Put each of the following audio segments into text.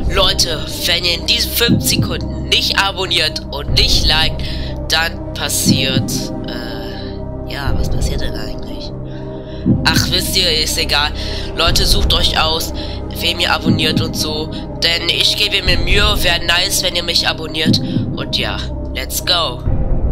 Leute, wenn ihr in diesen 5 Sekunden nicht abonniert und nicht liked, dann passiert, ja, was passiert denn eigentlich? Ach, wisst ihr, ist egal. Leute, sucht euch aus, wem ihr abonniert und so, denn ich gebe mir Mühe, wäre nice, wenn ihr mich abonniert. Und ja, let's go.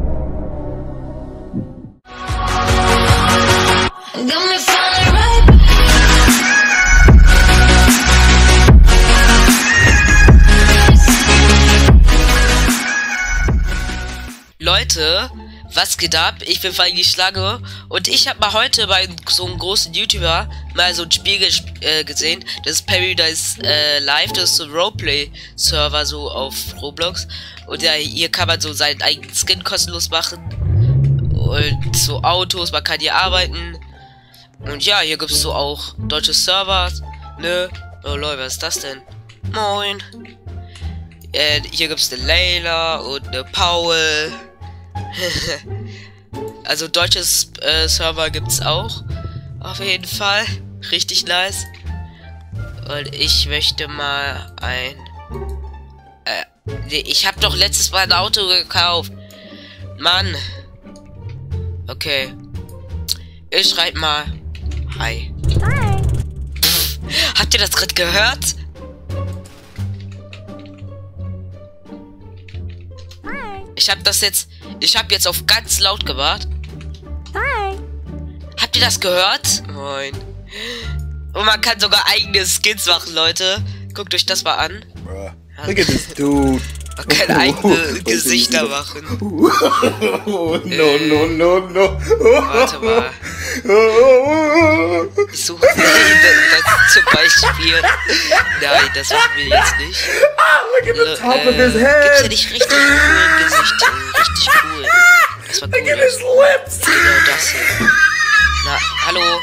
Leute, was geht ab? Ich bin Falki Schlange und ich habe mal heute bei so einem großen YouTuber mal so ein Spiel gesehen. Das ist Paradise Live, das ist so ein Roleplay-Server so auf Roblox. Und ja, hier kann man so seinen eigenen Skin kostenlos machen. Und so Autos, man kann hier arbeiten. Und ja, hier gibt es so auch deutsche Server. Ne? Oh Leute, was ist das denn? Moin. Hier gibt es eine Layla und eine Paul. Also deutsches Server gibt's auch. Auf jeden Fall. Richtig nice. Und ich möchte mal ein... nee, ich habe doch letztes Mal ein Auto gekauft. Mann. Okay. Ich schreibe mal. Hi. Hi. Pff, habt ihr das gerade gehört? Hi. Ich habe jetzt auf ganz laut gemacht. Hi. Habt ihr das gehört? Moin. Und man kann sogar eigene Skins machen, Leute. Guckt euch das mal an. Look at this dude. Man kann eigene Gesichter machen. No. Warte mal. Ich suche das zum Beispiel. Nein, das machen wir jetzt nicht. Look at the top of his Gibt's ja head. nicht richtig cool Gesicht. Richtig cool. Das war cool. Look at his lips. Genau das hier. Na, hallo.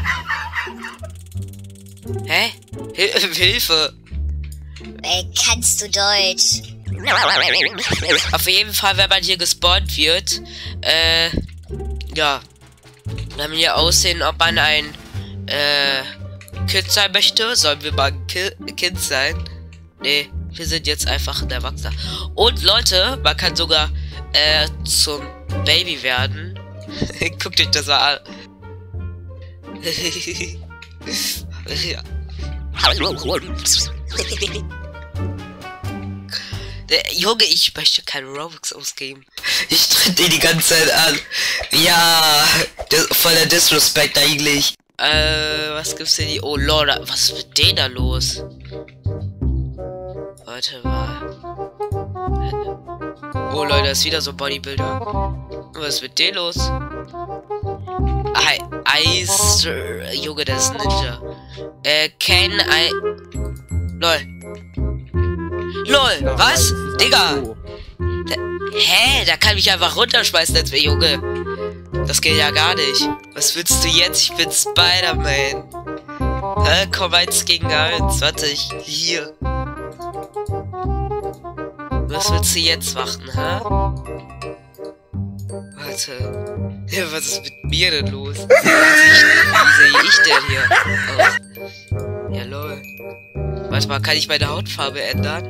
Hä? Hilfe. Kannst du Deutsch? Auf jeden Fall, wenn man hier gespawnt wird, ja, wenn wir hier aussehen, ob man ein, Kind sein möchte, sollen wir mal ein Kind sein? Nee, wir sind jetzt einfach ein Erwachsener. Und Leute, man kann sogar, zum Baby werden. Guckt euch das mal an. Ja. Junge, ich möchte keine Robux ausgeben. Ich tritt die ganze Zeit an. Ja, voll der Disrespect eigentlich. Was gibt's denn hier? Oh Lord, was ist mit denen da los? Warte mal. Oh Leute, da ist wieder so ein Bodybuilder. Was ist mit denen los? Eis. Junge, das ist ein Ninja. LOL, was? Digga! Hä? Da kann ich einfach runterschmeißen als Junge. Das geht ja gar nicht. Was willst du jetzt? Ich bin Spider-Man. Hä? Komm 1 gegen 1. Warte, hier. Was willst du jetzt machen, hä? Warte. Ja, was ist mit mir denn los? Wie sehe ich denn hier aus? Ja, lol. Warte mal, kann ich meine Hautfarbe ändern?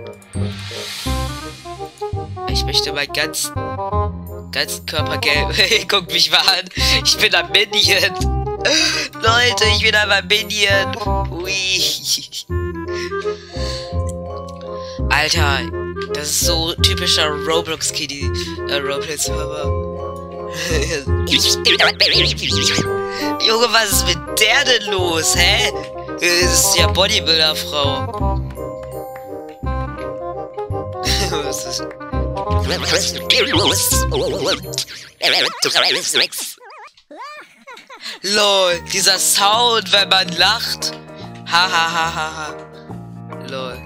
Ich möchte meinen ganzen Körper gelb. Guck mich mal an. Ich bin ein Minion. Leute, ich bin ein Minion. Ui. Alter, das ist so typischer Roblox-Kitty. Roleplay-Server. Junge, was ist mit der denn los, hä? Das ist ja Bodybuilder-Frau. Was ist... LOL, dieser Sound, wenn man lacht. Ha ha ha ha ha. LOL.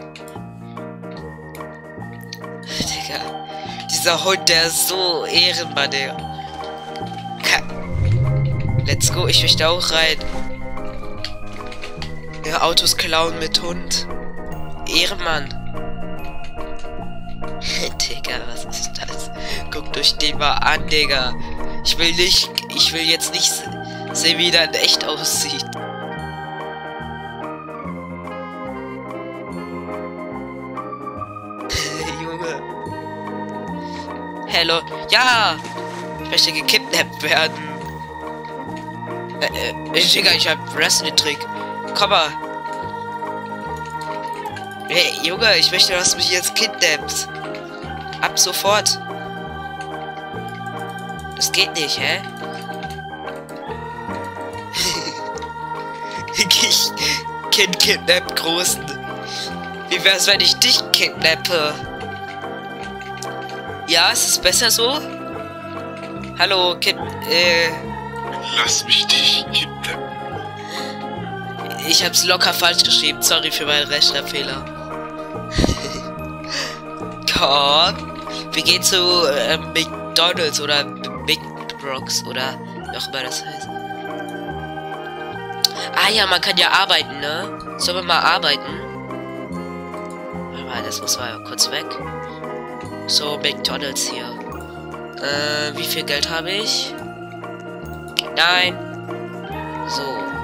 Digga. Dieser Hund, der ist so Ehrenmann, Digga. Let's go, ich möchte auch rein. Ja, Autos klauen mit Hund. Ehrenmann. Digga, was ist das? Guckt euch den mal an, Digga. Ich will jetzt nicht sehen, wie der in echt aussieht. Hello. Ja! Ich möchte gekidnappt werden. Digga, ich hab Wrestling-Trick. Komm mal. Hey, Junge, ich möchte, dass du mich jetzt kidnappst. Ab sofort. Das geht nicht, hä? Ich kidnapp Großen. Wie wär's, wenn ich dich kidnappe? Ja, ist es besser so? Hallo, Lass mich dich kidnappen. Ich hab's locker falsch geschrieben. Sorry für meinen Rechtschreibfehler. Komm. Wir gehen zu McDonald's oder Big Brox oder wie auch immer das heißt. Ah ja, man kann ja arbeiten, ne? Sollen wir mal arbeiten? Warte mal, das muss mal kurz weg. So, McDonald's hier. Wie viel Geld habe ich? Nein. So.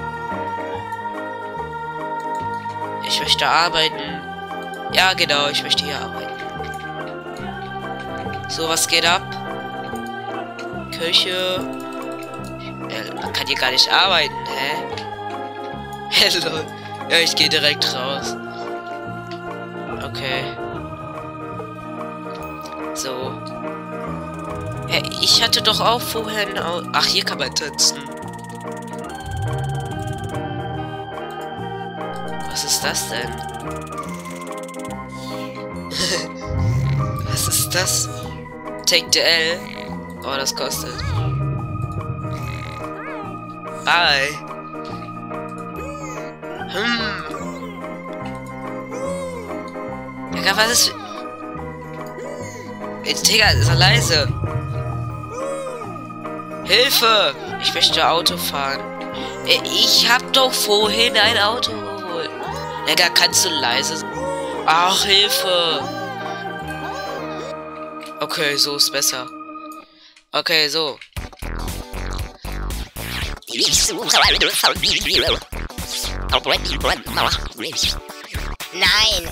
Ich möchte arbeiten. Ja, genau, ich möchte hier arbeiten. So, was geht ab? Küche. Man kann hier gar nicht arbeiten, hä? Hello. Ja, ich gehe direkt raus. Okay. So. Hä, ich hatte doch auch vorher ein Auto. Ach, hier kann man tanzen. Was ist das denn? Was ist das? Take the L. Oh, das kostet. Bye. Digga, was ist... Jetzt, Digga, ist er leise. Hilfe! Ich möchte Auto fahren. Ich hab doch vorhin ein Auto geholt. Digga, kannst du leise sein? Ach, Hilfe! Okay, so ist besser. Okay, so. Nein.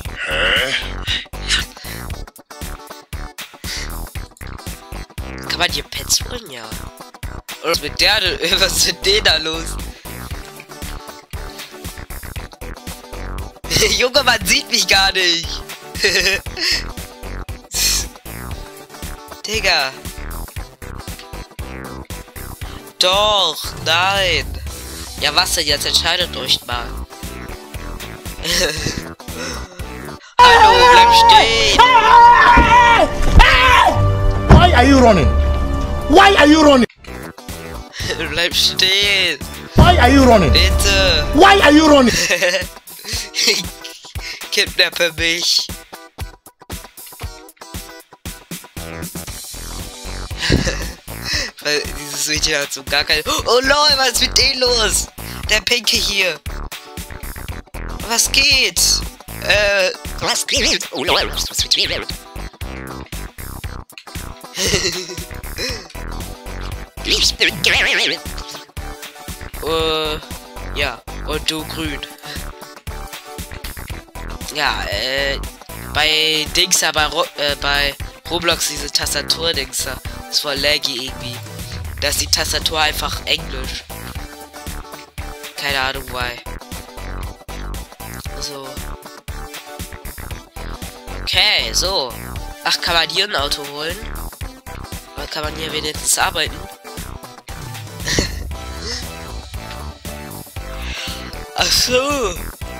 Kann man hier Pets holen? Ja. Was ist mit der denn? Was ist mit denen da los? Junge, man sieht mich gar nicht. Digga. Doch, nein. Ja, was denn jetzt? Entscheidet euch mal. Hallo, bleib stehen. Why are you running? Why are you running? Bleib stehen. Why are you running? Bitte. Why are you running? Kidnappe mich. Weil dieses Mädchen hat so gar keine... Oh lol, was ist mit denen los? Der Pinke hier. Was geht? Was geht? Oh lol. Ja. Und du grün. Ja, bei Dingser, bei Roblox diese Tastatur-Dingser. Ist voll laggy irgendwie. Da ist die Tastatur einfach Englisch. Keine Ahnung, why. So. Okay, so. Ach, kann man hier ein Auto holen? Oder kann man hier wenigstens arbeiten? Ach so.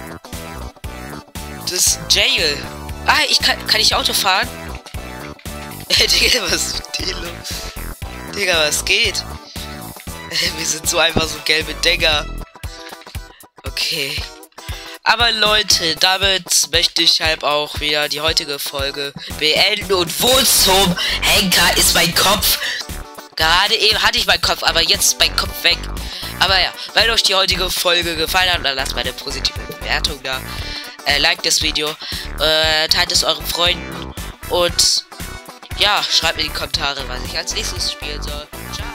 Das ist ein Jail. Ah, kann ich Auto fahren? Digga, was ist mit dir los? Digga, was geht? Wir sind so einfach so gelbe Digger. Okay. Aber Leute, damit möchte ich halt auch wieder die heutige Folge beenden. Und wo zum Henker ist mein Kopf? Gerade eben hatte ich meinen Kopf, aber jetzt ist mein Kopf weg. Aber ja, wenn euch die heutige Folge gefallen hat, dann lasst mal eine positive Bewertung da. Liked das Video, teilt es euren Freunden und ja, schreibt mir in die Kommentare, was ich als nächstes spielen soll. Ciao.